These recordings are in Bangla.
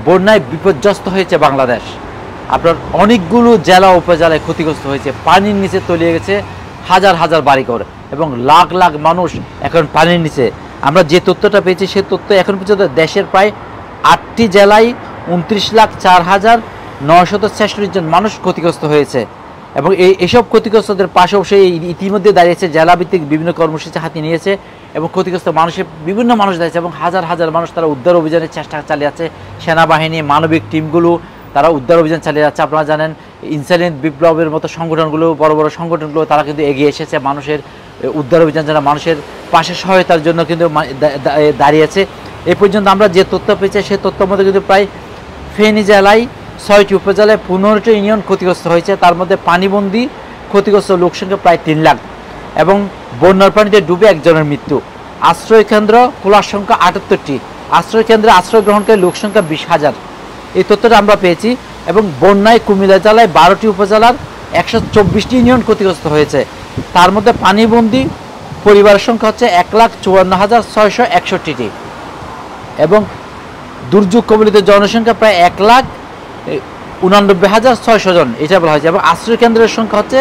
বন্যায় বিপর্যস্ত হয়েছে বাংলাদেশ। আপনার অনেকগুলো জেলা উপজেলায় ক্ষতিগ্রস্ত হয়েছে, পানির নিচে তলিয়ে গেছে হাজার হাজার বাড়িঘর এবং লাখ লাখ মানুষ এখন পানির নিচে। আমরা যে তথ্যটা পেয়েছি সে তথ্য এখন পর্যন্ত দেশের প্রায় 8টি জেলায় 29,04,946 জন মানুষ ক্ষতিগ্রস্ত হয়েছে এবং এইসব ক্ষতিগ্রস্তদের পাশেও সেই ইতিমধ্যে দাঁড়িয়েছে জেলাভিত্তিক বিভিন্ন কর্মসূচি হাতে নিয়েছে এবং ক্ষতিগ্রস্ত মানুষের বিভিন্ন মানুষ দাঁড়িয়েছে এবং হাজার হাজার মানুষ তারা উদ্ধার অভিযানের চেষ্টা চালিয়ে যাচ্ছে। সেনাবাহিনী মানবিক টিমগুলো তারা উদ্ধার অভিযান চালিয়ে যাচ্ছে। আপনারা জানেন ইনসানিয়ত বিপ্লবের মতো সংগঠনগুলো, বড় বড় সংগঠনগুলো তারা কিন্তু এগিয়ে এসেছে মানুষের উদ্ধার অভিযান, যারা মানুষের পাশে সহায়তার জন্য কিন্তু দাঁড়িয়েছে। এ পর্যন্ত আমরা যে তথ্য পেয়েছি সেই তথ্যের মধ্যে কিন্তু প্রায় ফেনী জেলায় 6টি উপজেলায় 15টি ইউনিয়ন ক্ষতিগ্রস্ত হয়েছে। তার মধ্যে পানিবন্দী ক্ষতিগ্রস্ত লোকসংখ্যা প্রায় 3 লাখ এবং বন্যার পানিতে ডুবে একজনের মৃত্যু। আশ্রয়কেন্দ্র খোলার সংখ্যা 78টি, আশ্রয়কেন্দ্রে আশ্রয় গ্রহণকারী লোকসংখ্যা 20,000। এই তথ্যটা আমরা পেয়েছি এবং বন্যায় কুমিল্লা জেলায় 12টি উপজেলার 124টি ইউনিয়ন ক্ষতিগ্রস্ত হয়েছে। তার মধ্যে পানিবন্দী পরিবারের সংখ্যা হচ্ছে 1,54,661টি এবং দুর্যোগ কবলিত জনসংখ্যা প্রায় 1,89,600 জন, এটা বলা হয়েছে। এবং আশ্রয়কেন্দ্রের সংখ্যা হচ্ছে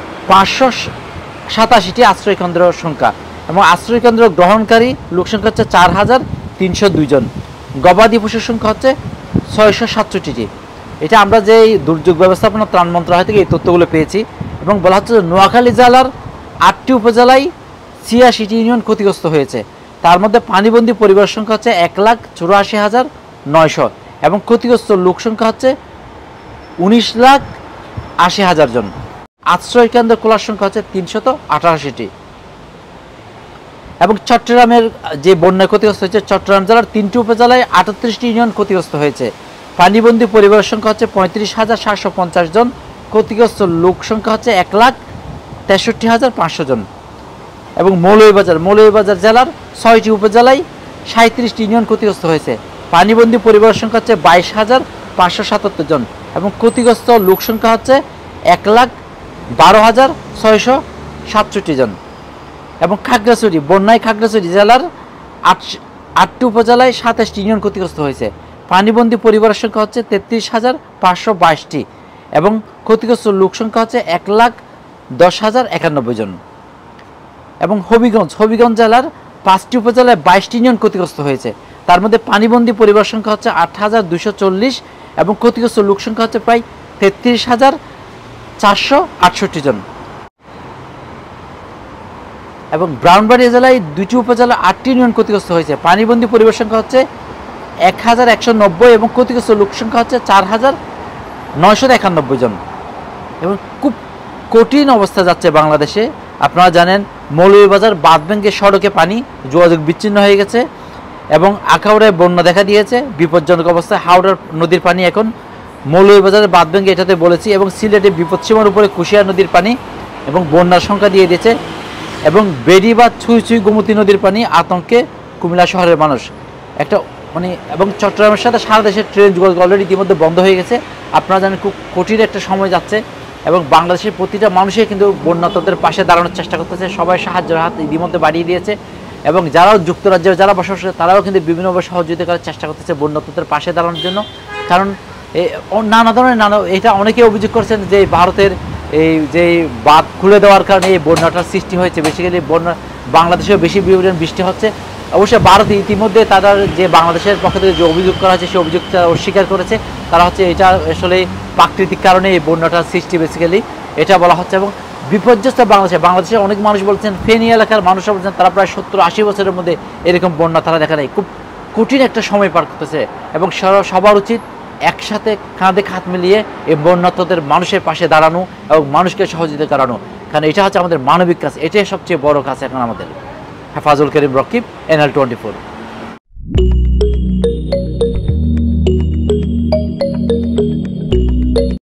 587টি আশ্রয়কেন্দ্রের সংখ্যা এবং আশ্রয়কেন্দ্র গ্রহণকারী লোকসংখ্যা হচ্ছে 4,302 জন। গবাদি পশুর সংখ্যা হচ্ছে 667টি। এটা আমরা যে দুর্যোগ ব্যবস্থাপনা ত্রাণ মন্ত্রণালয় থেকে এই তথ্যগুলো পেয়েছি এবং বলা হচ্ছে যে নোয়াখালী জেলার 8টি উপজেলায় 86টি ইউনিয়ন ক্ষতিগ্রস্ত হয়েছে। তার মধ্যে পানিবন্দী পরিবার সংখ্যা হচ্ছে 1,84,900 এবং ক্ষতিগ্রস্ত লোক সংখ্যা হচ্ছে 19,80,000 জন। আশ্রয়কেন্দ্র খোলার সংখ্যা হচ্ছে 388টি এবং চট্টগ্রামের যে বন্যায় ক্ষতিগ্রস্ত হয়েছে, চট্টগ্রাম জেলার 3টি উপজেলায় 38টি ইউনিয়ন ক্ষতিগ্রস্ত হয়েছে। পানিবন্দী পরিবারের সংখ্যা হচ্ছে 35,750 জন, ক্ষতিগ্রস্ত লোক সংখ্যা হচ্ছে 1,63,500 জন। এবং মৌলভীবাজার জেলার 6টি উপজেলায় 37টি ইউনিয়ন ক্ষতিগ্রস্ত হয়েছে। পানিবন্দী পরিবারের সংখ্যা হচ্ছে 22,577 জন এবং ক্ষতিগ্রস্ত লোক সংখ্যা হচ্ছে 1,12,667 জন। এবং খাগড়াছড়ি খাগড়াছড়ি জেলার 8টি উপজেলায় 27টি ইউনিয়ন ক্ষতিগ্রস্ত হয়েছে। পানিবন্দী পরিবারের সংখ্যা হচ্ছে 33,522টি এবং ক্ষতিগ্রস্ত লোক সংখ্যা হচ্ছে 1,10,091 জন। এবং হবিগঞ্জ জেলার 5টি উপজেলায় 22টি ইউনিয়ন ক্ষতিগ্রস্ত হয়েছে। তার মধ্যে পানিবন্দী পরিবার সংখ্যা হচ্ছে 8,240 এবং ক্ষতিগ্রস্ত লোক সংখ্যা হচ্ছে প্রায় 33,468 জন। এবং ব্রাহ্মণবাড়িয়া জেলায় 2টি উপজেলা 8টি ইউনিয়ন ক্ষতিগ্রস্ত হয়েছে। পানিবন্দী পরিবার সংখ্যা হচ্ছে 1,190 এবং ক্ষতিগ্রস্ত লোক সংখ্যা হচ্ছে 4,991 জন। এবং খুব কঠিন অবস্থা যাচ্ছে বাংলাদেশে। আপনারা জানেন মৌলভীবাজার বাঁধভেঙ্গে সড়কে পানি, যোগাযোগ বিচ্ছিন্ন হয়ে গেছে এবং আখাউড়ায় বন্যা দেখা দিয়েছে, বিপজ্জনক অবস্থায়। হাওড়ার নদীর পানি এখন মৌলভীবাজারের বাঁধভেঙ্গে, এটাতে বলেছি। এবং সিলেটে বিপদসীমার উপরে কুশিয়ার নদীর পানি এবং বন্যার সংখ্যা দিয়ে দিয়েছে। এবং বেড়িবাঁধ ছুঁই গোমতী নদীর পানি আতঙ্কে কুমিল্লা শহরের মানুষ একটা এবং চট্টগ্রামের সাথে সারা দেশের ট্রেন যোগাযোগ অলরেডি ইতিমধ্যে বন্ধ হয়ে গেছে। আপনারা জানেন খুব কঠিন একটা সময় যাচ্ছে এবং বাংলাদেশের প্রতিটা মানুষই কিন্তু বন্যাতদের পাশে দাঁড়ানোর চেষ্টা করতেছে। সবাই সাহায্যের হাত ইতিমধ্যে বাড়িয়ে দিয়েছে এবং যারাও যুক্তরাজ্যের যারা বসবাস করে তারাও কিন্তু বিভিন্নভাবে সহযোগিতা করার চেষ্টা করতেছে বন্যাতদের পাশে দাঁড়ানোর জন্য। কারণ নানা ধরনের এটা অনেকে অভিযোগ করছেন যে ভারতের এই যে বাঁধ খুলে দেওয়ার কারণে এই বন্যাটার সৃষ্টি হয়েছে। বেসিক্যালি বন্যা বাংলাদেশেও বেশি পরিমাণ বৃষ্টি হচ্ছে। অবশ্যই ভারত ইতিমধ্যে তারা যে বাংলাদেশের পক্ষ থেকে যে অভিযোগ করা হয়েছে সেই অভিযোগটা অস্বীকার করেছে। তারা হচ্ছে এটা আসলে প্রাকৃতিক কারণে এই বন্যাটার সৃষ্টি, বেসিক্যালি এটা বলা হচ্ছে। এবং বিপর্যস্ত বাংলাদেশের অনেক মানুষ বলছেন, ফেনী এলাকার মানুষরা বলছেন তারা প্রায় 70-80 বছরের মধ্যে এরকম বন্যা তারা দেখা নেই। খুব কঠিন একটা সময় পার করতেছে এবং সবার উচিত একসাথে কাঁধে কাঁধ মিলিয়ে এই বন্যাতদের মানুষের পাশে দাঁড়ানো এবং মানুষকে সহযোগিতা করানো। কারণ এটা হচ্ছে আমাদের মানবিক কাজ, এটাই সবচেয়ে বড় কাজ এখন আমাদের। হেফাজুল করিম রকিব, NL 24।